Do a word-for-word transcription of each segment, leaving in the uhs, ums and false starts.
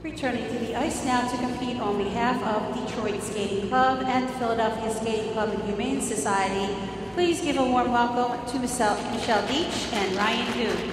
Returning to the ice now to compete on behalf of Detroit Skating Club and Philadelphia Skating Club and Humane Society, please give a warm welcome to Michelle, Michelle Deach and Ryan Hu.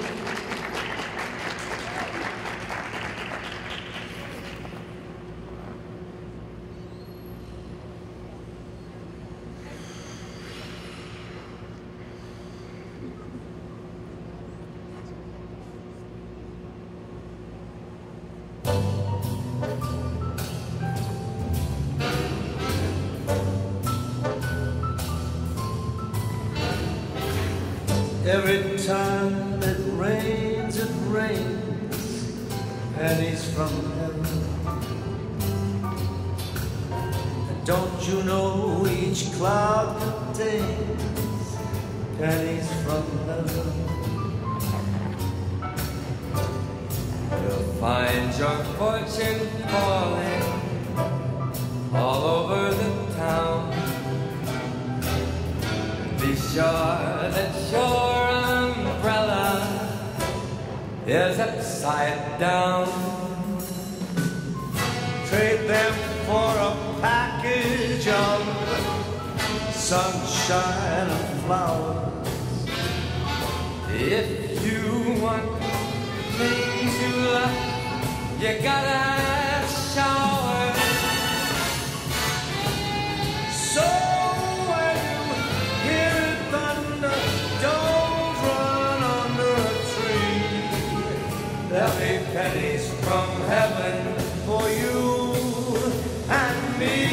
Every time it rains, it rains pennies from heaven. And don't you know each cloud contains pennies from heaven? You'll find your fortune falling all over the town. Be sure that your umbrella is upside down. Trade them for a package of sunshine and flowers. If you want things you love, you gotta shower. So when you hear thunder, don't run under a tree. There'll be pennies from heaven for you and me.